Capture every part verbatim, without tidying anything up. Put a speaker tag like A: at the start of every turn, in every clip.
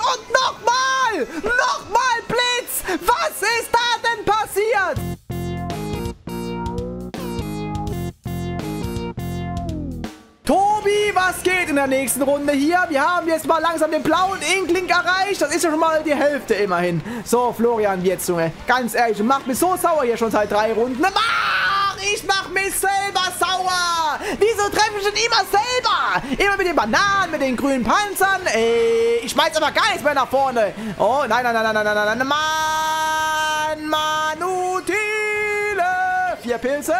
A: und nochmal! Nochmal Blitz! Was ist da denn passiert? Tobi, was geht in der nächsten Runde hier? Wir haben jetzt mal langsam den blauen Inkling erreicht. Das ist ja schon mal die Hälfte immerhin. So, Florian, jetzt, Junge. Ganz ehrlich, du machst mich so sauer hier schon seit drei Runden. Ach, ich mach mich selber sauer. Wieso treffe ich denn immer selber? Immer mit den Bananen, mit den grünen Panzern. Ey, ich schmeiß aber gar nichts mehr nach vorne. Oh, nein, nein, nein, nein, nein, nein, nein, Mann, Manutile. Vier Pilze.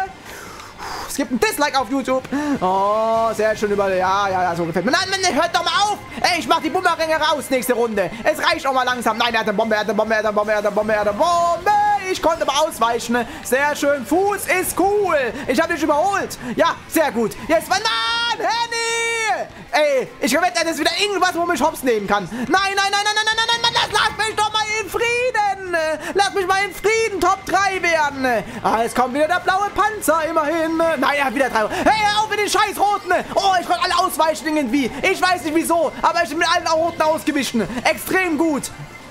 A: Es gibt ein Dislike auf YouTube. Oh, sehr schön über... Ja, ja, ja, so gefällt mir. Nein, Mann, hört doch mal auf. Ey, ich mach die Bumeränge raus nächste Runde. Es reicht auch mal langsam. Nein, er hat eine Bombe, er hat eine Bombe, er hat eine Bombe, er hat eine Bombe, er hat eine Bombe. Ich konnte aber ausweichen. Sehr schön. Fuß ist cool. Ich habe dich überholt. Ja, sehr gut. Jetzt, Mann, Mann, Henny. Ey, ich wette, das ist wieder irgendwas, wo mich hops nehmen kann. Nein, nein, nein, nein, nein, nein, nein, nein, Mann, lass mich doch mal in Frieden. Lass mich mal in Frieden Top drei werden. Ah, jetzt kommt wieder der blaue Panzer, immerhin. Nein, er hat wieder drei. Hey, hör auf mit den scheiß Roten. Oh, ich konnte alle ausweichen irgendwie. Ich weiß nicht wieso, aber ich bin mit allen Roten ausgewichen. Extrem gut.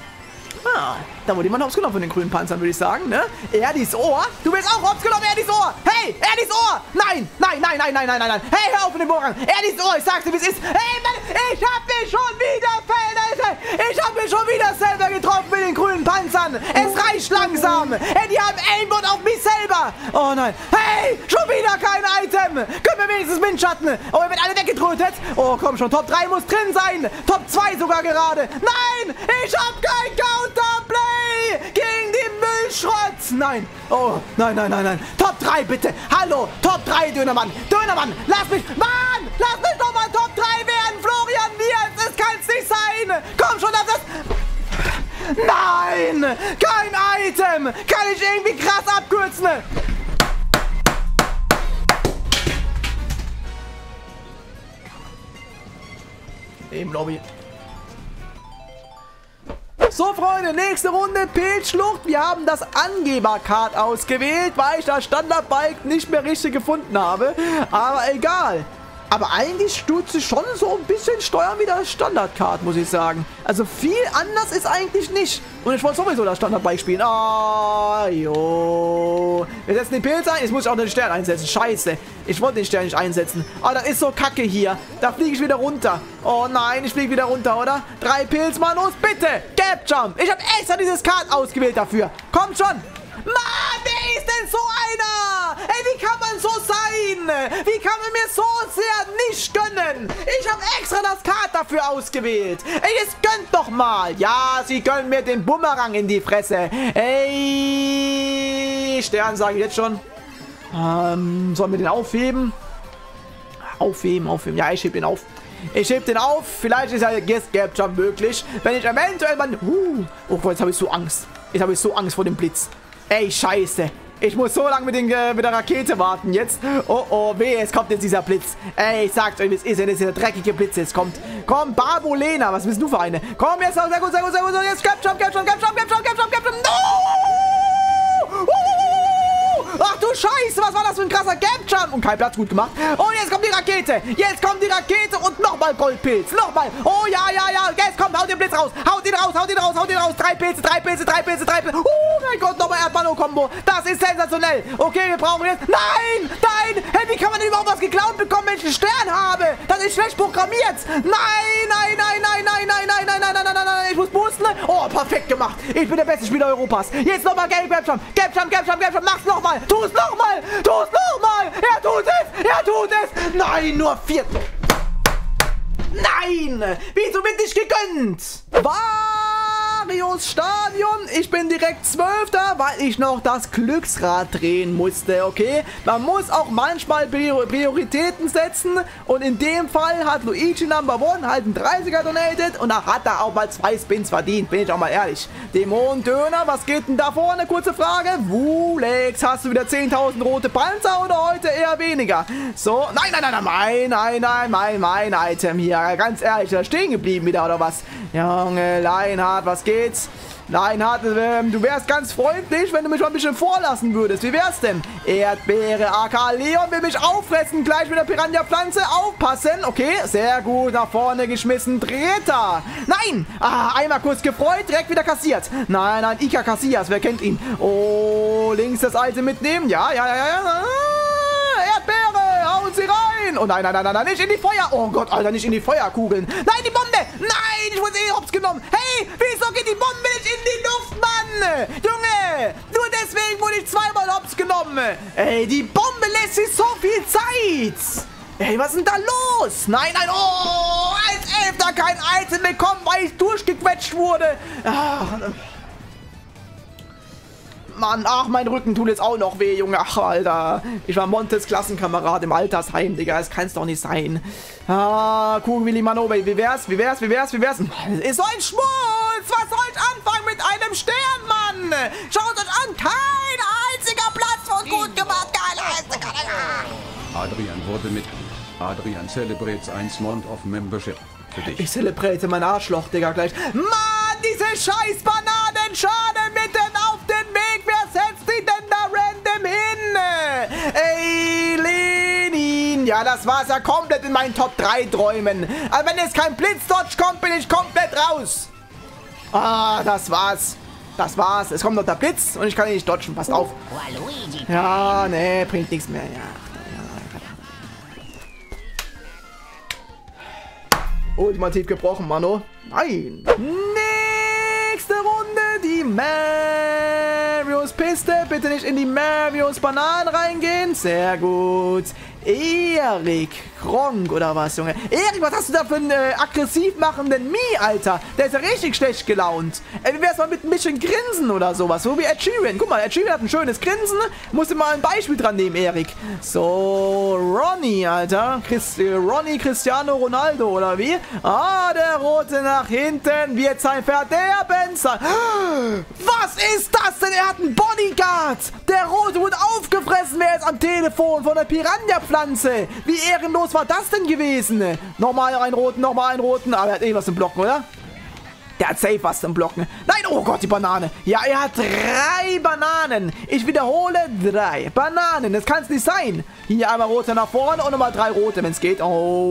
A: Ah, da wurde jemand hops genommen von den grünen Panzern, würde ich sagen, ne? Erdis Ohr? Du bist auch hops genommen, Erdis Ohr! Hey, Erdis Ohr! Nein, nein, nein, nein, nein, nein, nein, nein! Hey, hör auf mit dem Bohrrang! Erdis Ohr, ich sag's dir, wie es ist! Hey, Mann, ich hab mich schon wieder verletzt! Ich hab mich schon wieder selber getroffen mit den grünen Panzern! Es reicht langsam! Hey, die haben Aimbot auf mich selber! Oh nein! Hey, schon wieder kein Item! Können wir wenigstens Windschatten? Oh, ihr werdet alle weggetrötet! Oh, komm schon, Top drei muss drin sein! Top zwei sogar gerade! Nein, ich hab kein Counterplay! Gegen den Müllschrott! Nein! Oh, nein, nein, nein, nein! Top drei, bitte! Hallo! Top drei, Dönermann! Dönermann! Lass mich... Mann! Lass mich doch mal Top drei werden! Florian Wirtz! Das kann's nicht sein! Komm schon, lass das... Nein! Kein Item! Kann ich irgendwie krass abkürzen? Eben Lobby. So, Freunde, nächste Runde Pilzschlucht. Wir haben das Angeber-Card ausgewählt, weil ich das Standardbike nicht mehr richtig gefunden habe. Aber egal. Aber eigentlich tut sie schon so ein bisschen steuern wie das Standard-Card, muss ich sagen. Also viel anders ist eigentlich nicht. Und ich wollte sowieso das Standard-Bike spielen. Ah, oh, jo. Wir setzen den Pilz ein. Jetzt muss ich auch den Stern einsetzen. Scheiße. Ich wollte den Stern nicht einsetzen. Oh, das ist so kacke hier. Da fliege ich wieder runter. Oh nein, ich fliege wieder runter, oder? Drei Pilz, mal los, bitte. Gap Jump. Ich habe extra dieses Card ausgewählt dafür. Kommt schon. Mann, wer ist denn so einer? Ey, wie kann man so sein? Wie kann man mir so sehr nicht gönnen? Ich habe extra das Card dafür ausgewählt. Ey, jetzt gönnt doch mal. Ja, sie gönnen mir den Bumerang in die Fresse. Ey, Stern sage ich jetzt schon. Ähm, sollen wir den aufheben? Aufheben, aufheben. Ja, ich heb den auf. Ich heb den auf. Vielleicht ist ja Guest Gap Jump möglich. Wenn ich eventuell mal... Uh, oh Gott, jetzt habe ich so Angst. Jetzt habe ich so Angst vor dem Blitz. Ey, scheiße. Ich muss so lange mit, den, äh, mit der Rakete warten jetzt. Oh, oh, weh, es kommt jetzt dieser Blitz. Ey, ich sag's euch, es ist ja dieser dreckige Blitz jetzt kommt. Komm, Barbolena, was bist du für eine? Komm, jetzt, sehr gut, sehr gut, sehr gut, jetzt, Gap Jump, Gap Jump, Gap Jump, Gap Jump, Gap Jump, Gap Jump, no! Ach du Scheiße, was war das für ein krasser Gap Jump? Und kein Platz, gut gemacht. Und jetzt kommt die Rakete. Jetzt kommt die Rakete und nochmal Goldpilz. Nochmal. Oh ja, ja, ja. Jetzt kommt, haut den Blitz raus. Haut ihn raus, haut ihn raus, haut ihn raus. Drei Pilze, drei Pilze, drei Pilze, drei Pilze. Oh mein Gott, nochmal Erdballo-Kombo. Das ist sensationell. Okay, wir brauchen jetzt... Nein, nein. Hey, wie kann man denn überhaupt was geklaut bekommen, wenn ich einen Stern habe? Das ist schlecht programmiert. Nein, nein, nein, nein, nein, nein, nein, nein, nein, nein, nein, nein, nein. Ich muss boosten. Oh, perfekt gemacht. Ich bin der beste Spieler Europas. Jetzt nochmal Gap Jump. Gap Jump, Gap Jump, Gap Jump. Mach's nochmal. Tu es nochmal. Tu es nochmal. Er tut es. Er tut es. Nein, nur vier. Nein. Wieso wird nicht gegönnt? Marios Stadion. Ich bin direkt Zwölfter, weil ich noch das Glücksrad drehen musste, okay? Man muss auch manchmal Prioritäten setzen und in dem Fall hat Luigi Number One halt einen dreißiger donated und da hat er auch mal zwei Spins verdient, bin ich auch mal ehrlich. Dämon Döner, was geht denn da vorne? Kurze Frage. Wulex, hast du wieder zehntausend rote Panzer oder heute eher weniger? So, nein, nein, nein, nein, nein, nein, mein, mein Item hier. Ganz ehrlich, da stehen geblieben wieder oder was? Junge, Lionheart, was geht? geht's. Nein, Hart, ähm, du wärst ganz freundlich, wenn du mich mal ein bisschen vorlassen würdest. Wie wär's denn? Erdbeere, aka Leon will mich auffressen. Gleich mit der Piranha-Pflanze. Aufpassen. Okay, sehr gut. Nach vorne geschmissen. Dritter. Nein. Ah, einmal kurz gefreut. Direkt wieder kassiert. Nein, nein, Ika Casillas. Wer kennt ihn? Oh, links das alte mitnehmen. Ja, ja, ja, ja. Ah, Erdbeere. Hauen sie rein. Oh nein, nein, nein, nein, nicht in die Feuer. Oh Gott, Alter, nicht in die Feuerkugeln. Nein, die Bombe. Nein, ich wurde eh hops genommen. Hey, wieso geht die Bombe nicht in die Luft, Mann? Junge, nur deswegen wurde ich zweimal hops genommen. Ey, die Bombe lässt sich so viel Zeit. Ey, was ist denn da los? Nein, nein, oh, als Elfter kein Item bekommen, weil ich durchgequetscht wurde. Ach, Mann, ach, mein Rücken tut jetzt auch noch weh, Junge. Ach, Alter. Ich war Montes Klassenkamerad im Altersheim, Digga. Das kann's doch nicht sein. Ah, Kuchen Willi Manobe. Wie wär's? Wie wär's? Wie wär's? Wie wär's? Das ist so ein Schmutz. Was soll ich anfangen mit einem Stern, Mann? Schaut euch an. Kein einziger Platz wurde gut gemacht. Kein einziger.
B: Adrian wurde mit. Adrian celebrates ein Month of Membership. Für dich.
A: Ich zelebrate mein Arschloch, Digga, gleich. Mann, diese scheiß Bananenschale mitten auf den Weg. Wer setzt die denn da random hin? Ey, Lenin. Ja, das war's ja komplett in meinen Top drei Träumen. Aber wenn jetzt kein Blitzdodge kommt, bin ich komplett raus. Ah, das war's. Das war's. Es kommt noch der Blitz und ich kann ihn nicht dodgen. Passt auf. Ja, nee, bringt nichts mehr. Ja. Ultimativ gebrochen, Mano. Nein. Nächste Runde, die Marios Piste. Bitte nicht in die Marios Bananen reingehen. Sehr gut. Erik Kronk oder was, Junge? Erik, was hast du da für einen äh, aggressiv machenden Mii, Alter? Der ist ja richtig schlecht gelaunt. Ey, wie wär's mal mit ein bisschen Grinsen oder sowas? So wie Ed Sheeran. Guck mal, Ed Sheeran hat ein schönes Grinsen. Musst du mal ein Beispiel dran nehmen, Erik. So, Ronny, Alter. Chris, äh, Ronny Cristiano Ronaldo, oder wie? Ah, der Rote nach hinten wird sein Verderben sein. Was ist das denn? Er hat einen Bodyguard. Der Rote wurde aufgefressen, wer ist am Telefon von der Piranha-Pflanze. Wie ehrenlos war das denn gewesen? Nochmal einen roten, nochmal einen roten. Aber er hat irgendwas im Blocken, oder? Der hat safe was im Blocken. Nein, oh Gott, die Banane. Ja, er hat drei Bananen. Ich wiederhole, drei Bananen. Das kann es nicht sein. Hier einmal rote nach vorne und nochmal drei rote, wenn es geht.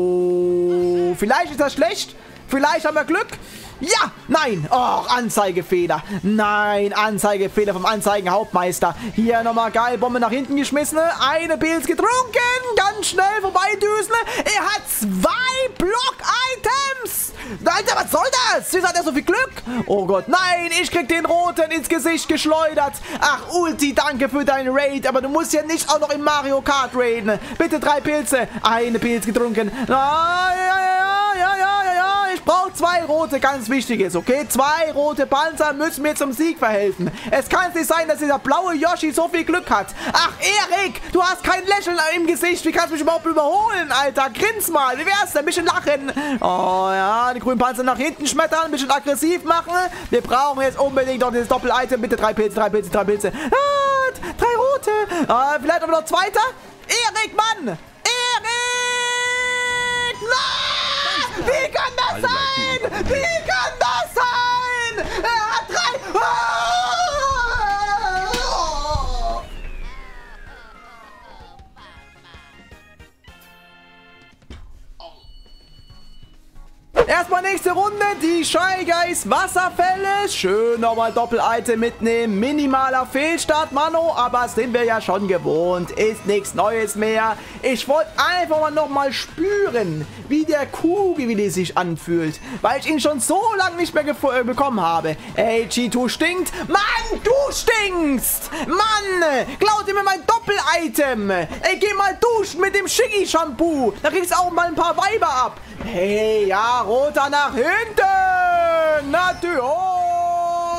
A: Oh, vielleicht ist das schlecht. Vielleicht haben wir Glück. Ja, nein. Oh, Anzeigefehler. Nein, Anzeigefehler vom Anzeigenhauptmeister. Hier nochmal geil, Bombe nach hinten geschmissen. Eine Pilz getrunken. Ganz schnell vorbeidüsen. Er hat zwei Block-Items. Alter, was soll das? Wieso hat er so viel Glück? Oh Gott, nein, ich krieg den Roten ins Gesicht geschleudert. Ach, Ulti, danke für deinen Raid. Aber du musst ja nicht auch noch im Mario Kart raiden. Bitte drei Pilze. Eine Pilz getrunken. Ah, ja, ja, ja, ja, ja, ja. Ich brauche zwei rote, ganz wichtiges, okay? Zwei rote Panzer müssen mir zum Sieg verhelfen. Es kann nicht sein, dass dieser blaue Yoshi so viel Glück hat. Ach, Erik, du hast kein Lächeln im Gesicht. Wie kannst du mich überhaupt überholen, Alter? Grins mal. Wie wär's denn? Ein bisschen lachen. Oh, ja, die grünen Panzer nach hinten schmettern, ein bisschen aggressiv machen. Wir brauchen jetzt unbedingt noch dieses Doppel-Item. Bitte drei Pilze, drei Pilze, drei Pilze. Ah, drei rote. Ah, vielleicht aber noch zweiter. Erik, Mann. Erik! Nein! Wie kann das sein? Wie kann das sein? Er hat drei... Oh! Erstmal nächste Runde, die Shy Guys Wasserfälle. Schön nochmal Doppel-Item mitnehmen. Minimaler Fehlstart, Mano, aber sind wir ja schon gewohnt. Ist nichts Neues mehr. Ich wollte einfach mal nochmal spüren, wie der Kugelwilli sich anfühlt, weil ich ihn schon so lange nicht mehr äh, bekommen habe. Ey, G zwei stinkt. Mann, du stinkst. Mann, klaut dir mir mein Doppel-Item. Ey, geh mal duschen mit dem Shiggy-Shampoo. Da kriegst du auch mal ein paar Weiber ab. Hey, ja, roter nach hinten. Natürlich. Oh,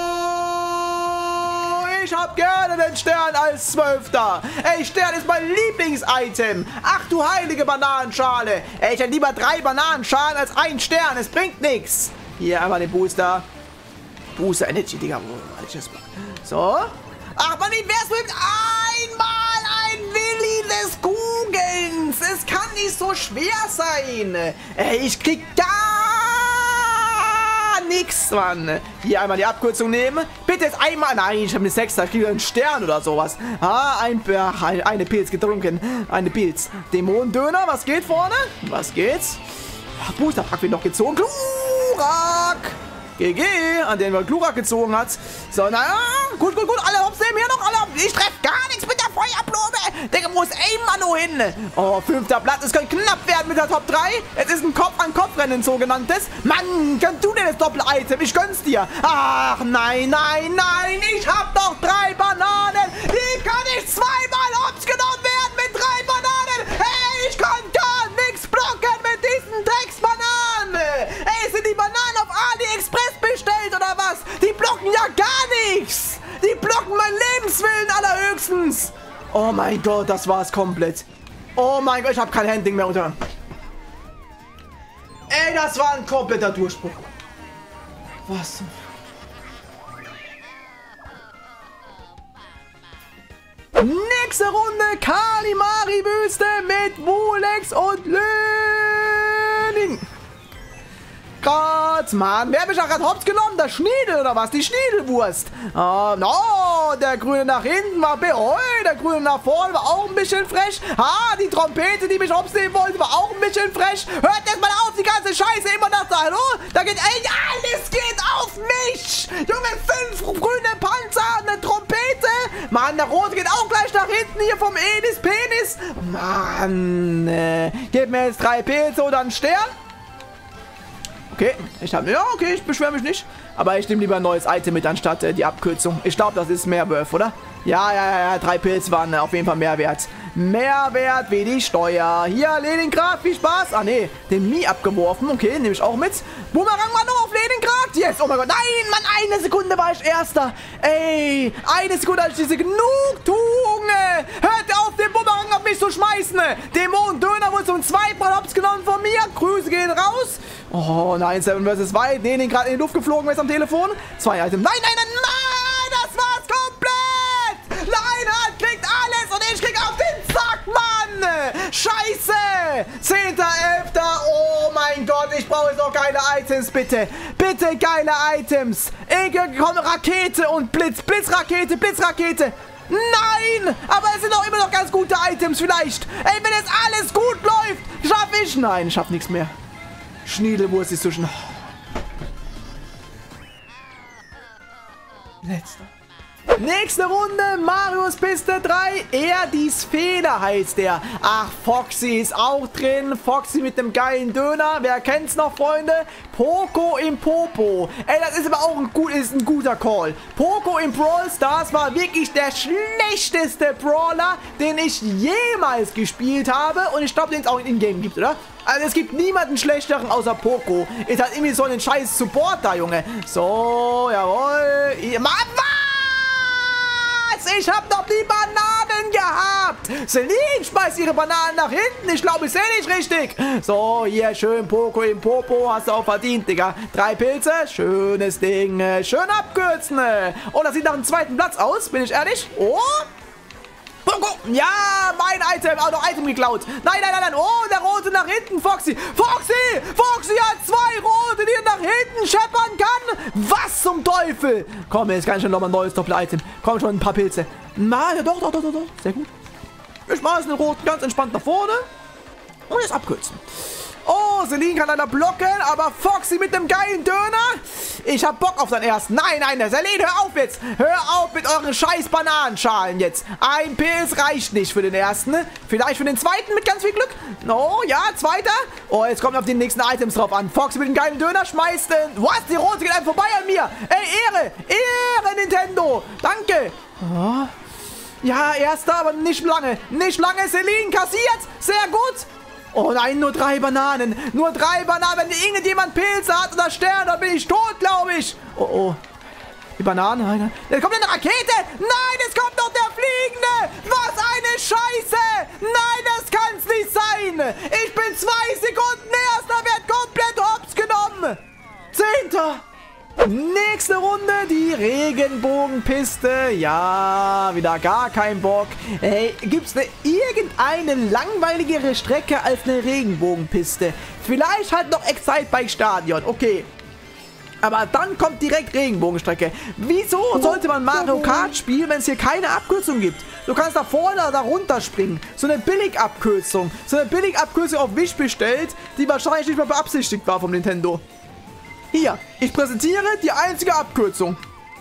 A: ich hab gerne den Stern als Zwölfter. Ey, Stern ist mein Lieblings-Item. Ach du heilige Bananenschale. Ey, ich hätte lieber drei Bananenschalen als ein Stern. Es bringt nichts. Hier einmal den Booster. Booster Energy, Digga. So. Ach man, wie wär's mit einmal ein Willi des Kugelns? Es kann nicht so schwer sein. Ey, ich krieg gar nix, Mann. Hier einmal die Abkürzung nehmen. Bitte jetzt einmal... Nein, ich habe eine sechs, ich kriege einen Stern oder sowas. Ah, ein, ach, eine Pilz getrunken. Eine Pilz. Dämonendöner, was geht vorne? Was geht's? Boosterpack wird noch gezogen. Glurak! G G, an den wir Glurak gezogen hat. So, naja, gut, gut, gut. Alle hops nehmen hier noch, alle hops. Ich treffe gar nichts mit der Feuerblume. Digga, wo ist Aim-Mano hin? Oh, fünfter Platz. Es könnte knapp werden mit der Top drei. Es ist ein Kopf-an-Kopf-Rennen, sogenanntes. Mann, kannst du denn das Doppel-Item? Ich gönn's dir. Ach, nein, nein, nein. Ich hab doch drei Bananen. Die kann nicht zweimal hops genommen werden mit drei Bananen. Hey, ich kann gar nichts blocken mit diesen Drecksbananen. Ey, sind die Bananen auf AliExpress bestellt oder was? Die blocken ja gar nichts. Die blocken mein Lebenswillen allerhöchstens. Oh mein Gott, das war's komplett. Oh mein Gott, ich habe kein Handling mehr unter. Ey, das war ein kompletter Durchbruch. Was? Nächste Runde Kalimari-Wüste mit Wulex und Löning. Gott, Mann. Wer hat mich da gerade hops genommen? Der Schniedel oder was? Die Schniedelwurst. Oh, no, der Grüne nach hinten war... Oh, der Grüne nach vorne war auch ein bisschen frech. Ah, die Trompete, die mich hops nehmen wollte, war auch ein bisschen frech. Hört jetzt mal auf, die ganze Scheiße immer noch da. Hallo? Da geht... Ey, alles geht auf mich. Junge, fünf grüne Panzer, eine Trompete. Mann, der Rote geht auch gleich nach hinten hier vom Edis Penis. Mann, äh, gib mir jetzt drei Pilze oder einen Stern. Okay, ich habe... Ja, okay, ich beschwere mich nicht. Aber ich nehme lieber ein neues Item mit, anstatt äh, die Abkürzung. Ich glaube, das ist mehr Wurf, oder? Ja, ja, ja, ja, drei Pilze waren äh, auf jeden Fall mehr wert. Mehr wert wie die Steuer. Hier, Leningrad, viel Spaß. Ah, nee, den Mii abgeworfen. Okay, nehme ich auch mit. Boomerang war noch auf Leningrad. Yes, oh mein Gott. Nein, Mann, eine Sekunde war ich Erster. Ey, eine Sekunde hatte ich diese Genugtuung. Hört auf, den Boomerang auf mich zu schmeißen. Dämonen-Döner wurde zum zweiten Mal hops genommen von mir. Grüße gehen raus. Oh, nein, Seven versus. White. Leningrad in die Luft geflogen. Wer ist am Telefon? Zwei Items. Nein, nein, nein, nein, das war's komplett. Leinhardt kriegt alles und ich krieg auf den Sack, Mann. Scheiße. zehnter elfter Oh mein Gott, ich brauche jetzt auch geile Items, bitte. Bitte geile Items. Ich komme Rakete und Blitz. Blitzrakete, Blitzrakete. Nein, aber es sind auch immer noch ganz gute Items vielleicht. Ey, wenn jetzt alles gut läuft, schaffe ich... Nein, ich schaff nichts mehr. Schniedelwurst ist zwischen... Letzter. Nächste Runde, Marius Piste drei, Erdis Fehler heißt der. Ach, Foxy ist auch drin. Foxy mit dem geilen Döner. Wer kennt's noch, Freunde? Poco im Popo. Ey, das ist aber auch ein, gut, ist ein guter Call. Poco im Brawl Stars war wirklich der schlechteste Brawler, den ich jemals gespielt habe. Und ich glaube, den es auch in Ingame gibt, oder? Also es gibt niemanden schlechteren außer Poco. Ist halt irgendwie so ein scheiß Support da, Junge. So, jawohl. Mann, was? Ich hab doch die Bananen gehabt. Celine schmeißt ihre Bananen nach hinten. Ich glaube, ich sehe nicht richtig. So, hier schön Poco im Popo. Hast du auch verdient, Digga. Drei Pilze. Schönes Ding. Schön abkürzen. Oh, das sieht nach dem zweiten Platz aus. Bin ich ehrlich? Oh. Poco. Ja, mein Item. Auch noch Item geklaut. Nein, nein, nein, nein. Oh, der Rote nach hinten. Foxy. Foxy. Foxy hat zwei Rote, die er nach hinten scheppern kann. Was zum Teufel? Komm, jetzt kann ich schon nochmal ein neues Doppel-Item. Komm schon, ein paar Pilze. Na, ja, doch, doch, doch, doch, doch. Sehr gut. Ich mache den Roten ganz entspannt nach vorne. Und jetzt abkürzen. Oh, Celine kann leider blocken, aber Foxy mit dem geilen Döner. Ich hab Bock auf seinen ersten. Nein, nein, Celine, hör auf jetzt. Hör auf mit euren scheiß Bananenschalen jetzt. Ein Pilz reicht nicht für den ersten. Vielleicht für den zweiten mit ganz viel Glück. Oh, ja, zweiter. Oh, jetzt kommt auf die nächsten Items drauf an. Foxy mit dem geilen Döner schmeißt den... Was? Die Rote geht einfach vorbei an mir. Ey, Ehre. Ehre, Nintendo. Danke. Oh. Ja, erster, aber nicht lange. Nicht lange. Celine kassiert. Sehr gut. Oh nein, nur drei Bananen. Nur drei Bananen. Wenn irgendjemand Pilze hat oder Sterne, dann bin ich tot, glaube ich. Oh, oh. Die Bananen. Nein, jetzt kommt eine Rakete. Nein, es kommt noch der Fliegende. Was eine Scheiße. Nein, das kann's nicht sein. Ich bin zwei Sekunden erster, wird komplett hops genommen. Zehnter. Nächste Runde, die Regenbogenpiste. Ja, wieder gar kein Bock. Ey, gibt's ne, irgendeine langweiligere Strecke als eine Regenbogenpiste? Vielleicht halt noch Excitebike Stadion. Okay. Aber dann kommt direkt Regenbogenstrecke. Wieso sollte man Mario Kart spielen, wenn es hier keine Abkürzung gibt? Du kannst da vorne oder da runter springen. So eine Billigabkürzung. So eine Billigabkürzung auf Wish bestellt, die wahrscheinlich nicht mal beabsichtigt war vom Nintendo. Hier, ich präsentiere die einzige Abkürzung.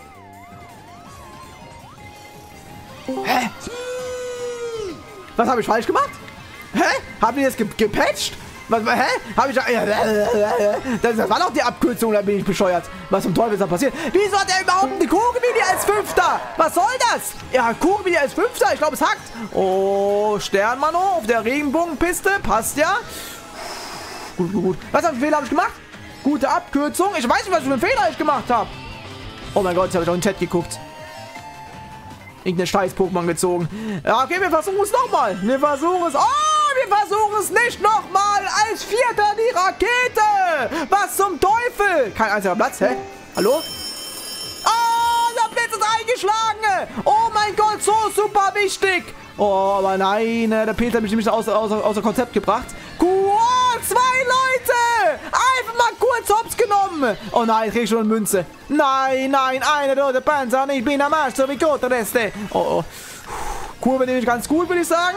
A: Hä? Was habe ich falsch gemacht? Hä? Haben die das ge gepatcht? Was, hä? Hab ich da... Das, das war doch die Abkürzung, da bin ich bescheuert. Was zum Teufel ist da passiert? Wieso hat er überhaupt eine Kugelmini als Fünfter? Was soll das? Ja, Kugelmini als Fünfter. Ich glaube, es hackt. Oh, Sternmano auf der Regenbogenpiste. Passt ja. Gut, gut, gut. Was für einen Fehler habe ich gemacht? Gute Abkürzung. Ich weiß nicht, was für einen Fehler ich gemacht habe. Oh mein Gott, jetzt habe ich auch in den Chat geguckt. Irgendeine Scheiß-Pokémon gezogen. Ja, okay, wir versuchen es nochmal. Wir versuchen es... Oh! Wir versuchen es nicht nochmal als Vierter die Rakete. Was zum Teufel? Kein einziger Platz, hä? Hallo? Oh, der Blitz ist eingeschlagen. Oh mein Gott, so super wichtig. Oh, aber nein, der Peter hat mich nämlich außer, außer, außer Konzept gebracht. Oh, zwei Leute. Einfach mal kurz hops genommen. Oh nein, ich krieg schon eine Münze. Nein, nein, eine rote Panzer und ich bin am Arsch, so wie Kotoreste. Oh, oh. Kurve nehme ich ganz gut, würde ich sagen.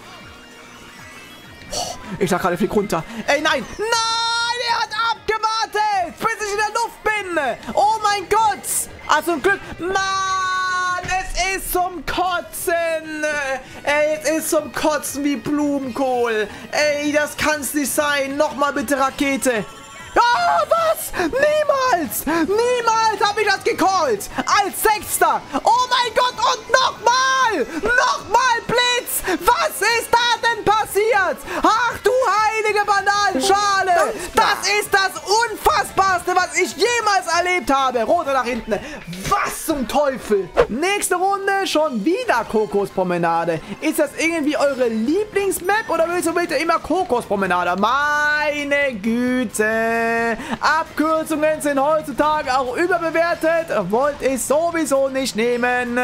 A: Ich lag gerade, flieg runter. Ey, nein! Nein! Er hat abgewartet! Bis ich in der Luft bin! Oh mein Gott! Also zum Glück... Mann! Es ist zum Kotzen! Ey, es ist zum Kotzen wie Blumenkohl! Ey, das kann's nicht sein! Nochmal bitte Rakete! Ah, was? Niemals! Niemals habe ich das gecallt! Als Sechster! Oh mein Gott! Und nochmal! Nochmal Blitz! Was ist da denn passiert? Ach du heilige Bananenschale! Das ist das Unfassbarste, was ich jemals erlebt habe! Rote nach hinten! Was zum Teufel? Nächste Runde schon wieder Kokospromenade. Ist das irgendwie eure Lieblingsmap oder willst du bitte immer Kokospromenade? Meine Güte! Abkürzungen sind heutzutage auch überbewertet. Wollt ich sowieso nicht nehmen.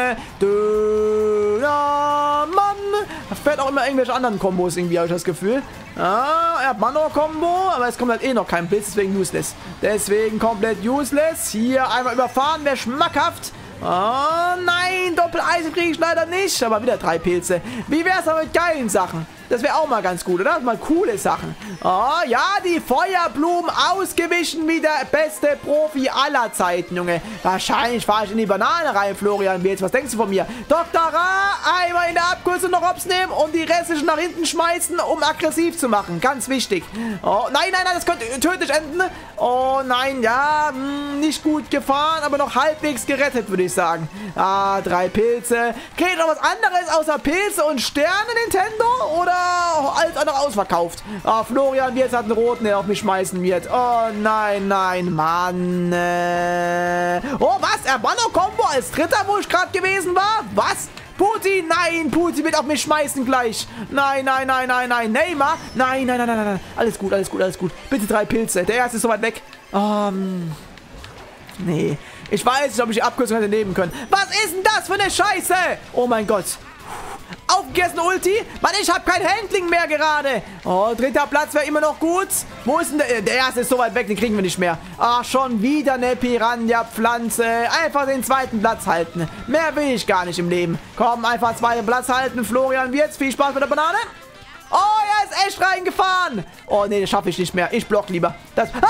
A: Döner Mann. Da fährt auch immer irgendwelche anderen Kombos irgendwie, habe ich das Gefühl. Ah, er hat Manor-Kombo, aber es kommt halt eh noch kein Blitz, deswegen useless. Deswegen komplett useless. Hier einmal überfahren, wäre schmackhaft. Oh nein, Doppeleisen kriege ich leider nicht. Aber wieder drei Pilze. Wie wäre es aber mit geilen Sachen? Das wäre auch mal ganz gut, oder? Mal coole Sachen. Oh ja, die Feuerblumen ausgewichen wie der beste Profi aller Zeiten, Junge. Wahrscheinlich fahre ich in die Banane rein, Florian Wirtz. Was denkst du von mir? Doktor Ra, einmal in der Abkürzung noch hops nehmen und die restlichen nach hinten schmeißen, um aggressiv zu machen. Ganz wichtig. Oh, nein, nein, nein, das könnte tödlich enden. Oh nein, ja, mh, nicht gut gefahren, aber noch halbwegs gerettet, würde ich sagen. Ah, drei Pilze. Kriegt noch was anderes außer Pilze und Sterne, Nintendo? Oder alles andere ausverkauft? Ah, Florian Wirtz hat einen roten, der auf mich schmeißen wird. Oh nein, nein, Mann. Äh. Oh, was? Erbano-Kombo als Dritter, wo ich gerade gewesen war? Was? Putin, nein, Putin wird auf mich schmeißen gleich. Nein, nein, nein, nein, nein. Neymar, nein, nein, nein, nein, nein. Alles gut, alles gut, alles gut. Bitte drei Pilze. Der erste ist so weit weg. Ähm. Nee. Ich weiß nicht, ob ich die Abkürzung hätte nehmen können. Was ist denn das für eine Scheiße? Oh mein Gott. Aufgegessen Ulti. Mann, ich habe kein Handling mehr gerade. Oh, dritter Platz wäre immer noch gut. Wo ist denn der? Der erste ist so weit weg, den kriegen wir nicht mehr. Ach, schon wieder eine Piranha-Pflanze. Einfach den zweiten Platz halten. Mehr will ich gar nicht im Leben. Komm, einfach zweiten Platz halten. Florian Wirtz, viel Spaß mit der Banane. Oh, er ist echt reingefahren. Oh, nee, das schaffe ich nicht mehr. Ich block lieber. Das... Ah,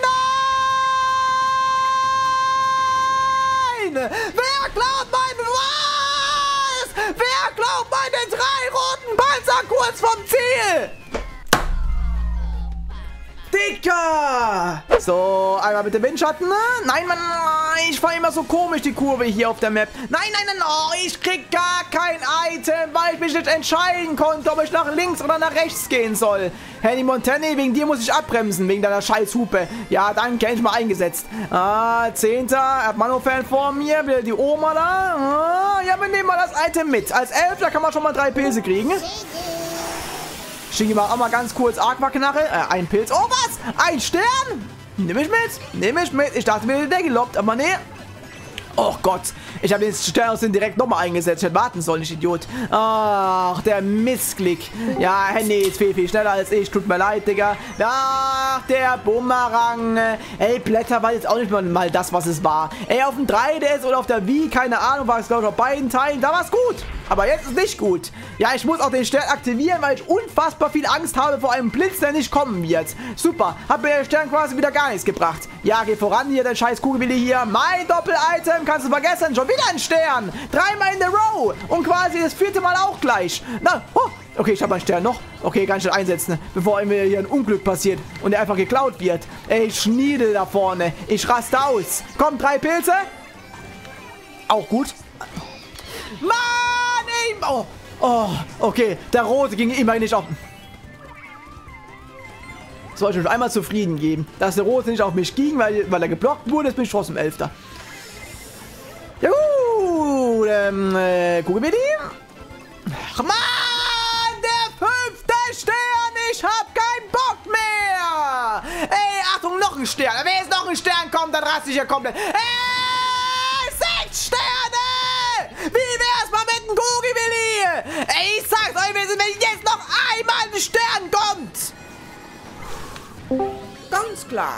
A: nein! Wer klaut meinen... Was? Wer klaut meine drei roten Panzer kurz vom Ziel? Dicker! So, einmal mit dem Windschatten. Nein, Mann, ich fahre immer so komisch die Kurve hier auf der Map. Nein, nein, nein, oh, ich krieg gar kein Item, weil ich mich nicht entscheiden konnte, ob ich nach links oder nach rechts gehen soll. Henny Montani, wegen dir muss ich abbremsen, wegen deiner scheiß Hupe. Ja, danke, endlich mal eingesetzt. Ah, Zehnter, Erdmano-Fan vor mir, wieder die Oma da. Ah, ja, wir nehmen mal das Item mit. Als Elfter kann man schon mal drei Pilze kriegen. Schicke mal auch mal ganz kurz Aquaknarre. Äh, ein Pilz. Oh, was? Ein Stern? Nimm ich mit. Nimm ich mit. Ich dachte, mir der geloppt, aber nee. Oh Gott, ich habe den Stern aus den direkt nochmal eingesetzt. Ich hätte warten sollen, ich Idiot. Ach, der Missklick. Ja, Handy ist viel, viel schneller als ich. Tut mir leid, Digga. Ach, der Bumerang. Ey, Blätter war jetzt auch nicht mal, mal das, was es war. Ey, auf dem drei D S oder auf der Wii, keine Ahnung, war es glaube ich auf beiden Teilen. Da war es gut. Aber jetzt ist nicht gut. Ja, ich muss auch den Stern aktivieren, weil ich unfassbar viel Angst habe vor einem Blitz, der nicht kommen wird. Super. Hat mir der Stern quasi wieder gar nichts gebracht. Ja, geh voran hier, dein scheiß Kugelwilli hier. Mein Doppel-Item kannst du vergessen. Schon wieder ein Stern. Dreimal in der Row. Und quasi das vierte Mal auch gleich. Na, oh. Okay, ich habe einen Stern noch. Okay, ganz schnell einsetzen, bevor mir hier ein Unglück passiert und er einfach geklaut wird. Ey, Schniedel da vorne. Ich raste aus. Komm, drei Pilze. Auch gut. Mann! Oh, oh, okay. Der rote ging immerhin nicht auf. Das wollte ich mich einmal zufrieden geben, dass der rote nicht auf mich ging, weil, weil er geblockt wurde. Jetzt bin ich trotzdem Elfter. Ja gut, ähm, äh, gucken wir die. Ach Mann, der fünfte Stern. Ich hab keinen Bock mehr. Ey, Achtung, noch ein Stern. Wenn jetzt noch ein Stern kommt, dann raste ich ja komplett. Ey, sechs Sterne. Wie wär's mal mit dem Kugelwilli? Ey, ich sag's euch, wenn jetzt noch einmal ein Stern kommt. Ganz klar.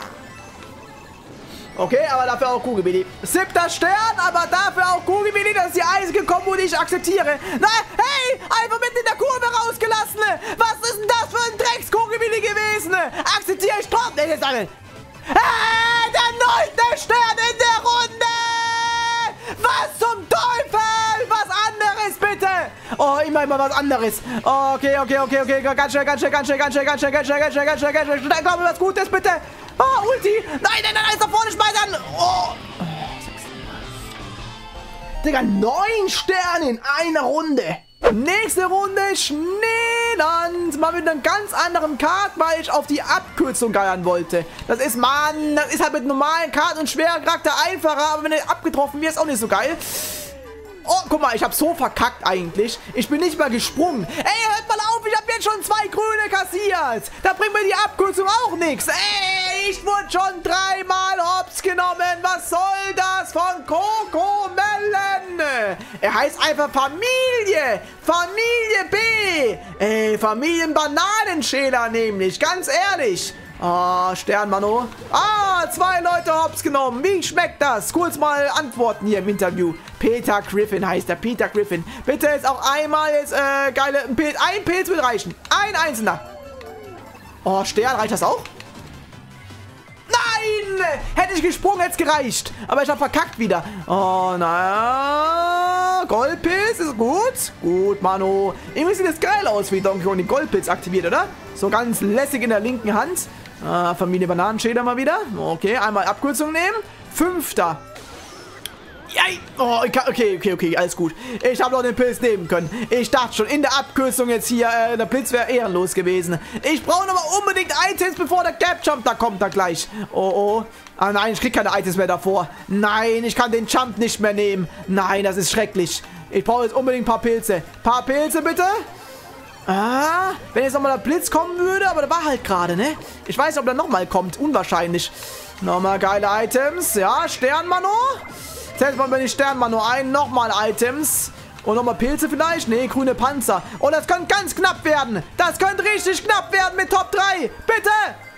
A: Okay, aber dafür auch Kugelwilli. Siebter Stern, aber dafür auch Kugelwilli. Das ist die einzige Kombo, die ich akzeptiere. Na, hey, einfach mitten in der Kurve rausgelassen. Was ist denn das für ein Drecks-Kugelwilli gewesen? Akzeptiere ich trotzdem. Nee, jetzt alle. Hey, der neunte Stern in der Runde. Was zum Teufel? Was anderes, bitte! Oh, immer immer was anderes. Oh, okay, okay, okay, okay. Ganz schnell, ganz schnell, ganz schnell, ganz schnell, ganz schnell, ganz schnell, ganz schnell, ganz schnell, ganz schnell. Schnell, komm, was Gutes, bitte! Oh, Ulti! Nein, nein, nein, alles da vorne schmeißern! Oh! Digga, neun Sterne in einer Runde! Nächste Runde Schneeland. Mal mit einem ganz anderen Kart, weil ich auf die Abkürzung geiern wollte. Das ist, Mann, das ist halt mit normalen Karten und schweren Charakter einfacher, aber wenn du abgetroffen wirst, ist auch nicht so geil. Oh, guck mal, ich habe so verkackt eigentlich. Ich bin nicht mal gesprungen. Ey, hört mal auf, ich habe jetzt schon zwei Grüne kassiert. Da bringt mir die Abkürzung auch nichts. Ey, ich wurde schon dreimal hops genommen. Was soll das von Cocomelon? Er heißt einfach Familie. Familie B. Ey, Familienbananenschäler nämlich. Ganz ehrlich. Ah, Sternmano. Ah, zwei Leute hops genommen. Wie schmeckt das? Kurz mal antworten hier im Interview. Peter Griffin heißt er. Peter Griffin. Bitte jetzt auch einmal jetzt, äh, geile... Ein Pilz, ein Pilz wird reichen. Ein einzelner. Oh, Stern, reicht das auch? Nein! Hätte ich gesprungen, hätte es gereicht. Aber ich habe verkackt wieder. Oh, naja. Goldpilz ist gut. Gut, Mano. Irgendwie sieht das geil aus, wie Donkey Kong den Goldpilz aktiviert, oder? So ganz lässig in der linken Hand. Ah, Familie Bananenschäler mal wieder. Okay, einmal Abkürzung nehmen. Fünfter. Yay. Oh, okay, okay, okay, alles gut. Ich habe noch den Pilz nehmen können. Ich dachte schon, in der Abkürzung jetzt hier, äh, der Blitz wäre ehrenlos gewesen. Ich brauche nochmal unbedingt Items, bevor der Gap Jump da kommt, da gleich. Oh, oh. Ah, nein, ich krieg keine Items mehr davor. Nein, ich kann den Jump nicht mehr nehmen. Nein, das ist schrecklich. Ich brauche jetzt unbedingt ein paar Pilze. Paar Pilze, bitte. Ah, wenn jetzt nochmal der Blitz kommen würde, aber der war halt gerade, ne? Ich weiß nicht, ob der nochmal kommt. Unwahrscheinlich. Nochmal geile Items. Ja, Sternmano. Setzt mal den Sternmano ein. Nochmal Items. Und nochmal Pilze vielleicht? Ne, grüne Panzer. Und das könnte ganz knapp werden. Das könnte richtig knapp werden mit Top drei. Bitte.